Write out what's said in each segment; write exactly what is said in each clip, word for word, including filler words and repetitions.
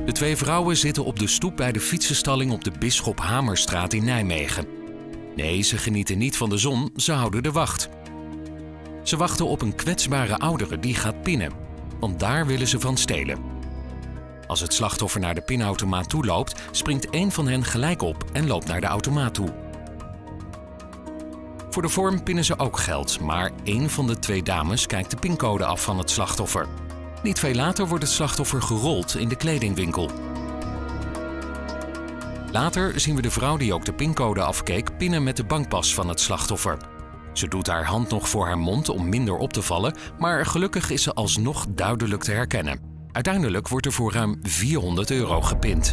De twee vrouwen zitten op de stoep bij de fietsenstalling op de Bisschop Hamerstraat in Nijmegen. Nee, ze genieten niet van de zon, ze houden de wacht. Ze wachten op een kwetsbare oudere die gaat pinnen, want daar willen ze van stelen. Als het slachtoffer naar de pinautomaat toe loopt, springt één van hen gelijk op en loopt naar de automaat toe. Voor de vorm pinnen ze ook geld, maar één van de twee dames kijkt de pincode af van het slachtoffer. Niet veel later wordt het slachtoffer gerold in de kledingwinkel. Later zien we de vrouw die ook de pincode afkeek pinnen met de bankpas van het slachtoffer. Ze doet haar hand nog voor haar mond om minder op te vallen, maar gelukkig is ze alsnog duidelijk te herkennen. Uiteindelijk wordt er voor ruim vierhonderd euro gepind.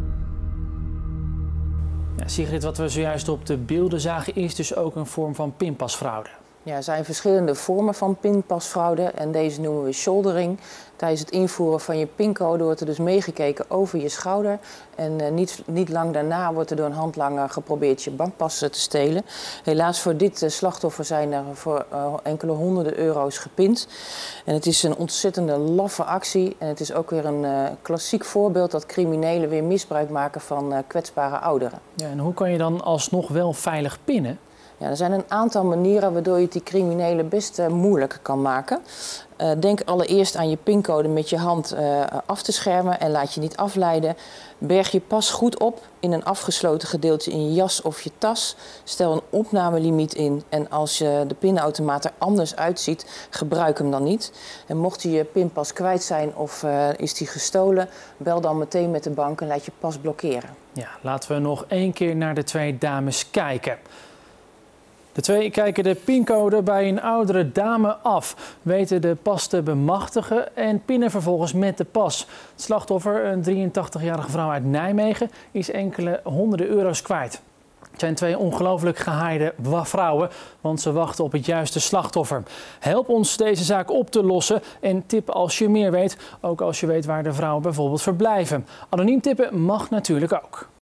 Ja, Sigrid, wat we zojuist op de beelden zagen is dus ook een vorm van pinpasfraude. Ja, er zijn verschillende vormen van pinpasfraude en deze noemen we shouldering. Tijdens het invoeren van je pincode wordt er dus meegekeken over je schouder. En uh, niet, niet lang daarna wordt er door een handlanger geprobeerd je bankpas te stelen. Helaas voor dit uh, slachtoffer zijn er voor uh, enkele honderden euro's gepind. En het is een ontzettende laffe actie. En het is ook weer een uh, klassiek voorbeeld dat criminelen weer misbruik maken van uh, kwetsbare ouderen. Ja, en hoe kan je dan alsnog wel veilig pinnen? Ja, er zijn een aantal manieren waardoor je het die criminelen best uh, moeilijk kan maken. Uh, denk allereerst aan je pincode met je hand uh, af te schermen en laat je niet afleiden. Berg je pas goed op in een afgesloten gedeelte in je jas of je tas. Stel een opnamelimiet in en als je de pinautomaat er anders uitziet, gebruik hem dan niet. En mocht je je pinpas kwijt zijn of uh, is die gestolen, bel dan meteen met de bank en laat je pas blokkeren. Ja, laten we nog één keer naar de twee dames kijken. De twee kijken de pincode bij een oudere dame af, weten de pas te bemachtigen en pinnen vervolgens met de pas. Het slachtoffer, een drieëntachtigjarige vrouw uit Nijmegen, is enkele honderden euro's kwijt. Het zijn twee ongelooflijk gehaaide vrouwen, want ze wachten op het juiste slachtoffer. Help ons deze zaak op te lossen en tip als je meer weet, ook als je weet waar de vrouwen bijvoorbeeld verblijven. Anoniem tippen mag natuurlijk ook.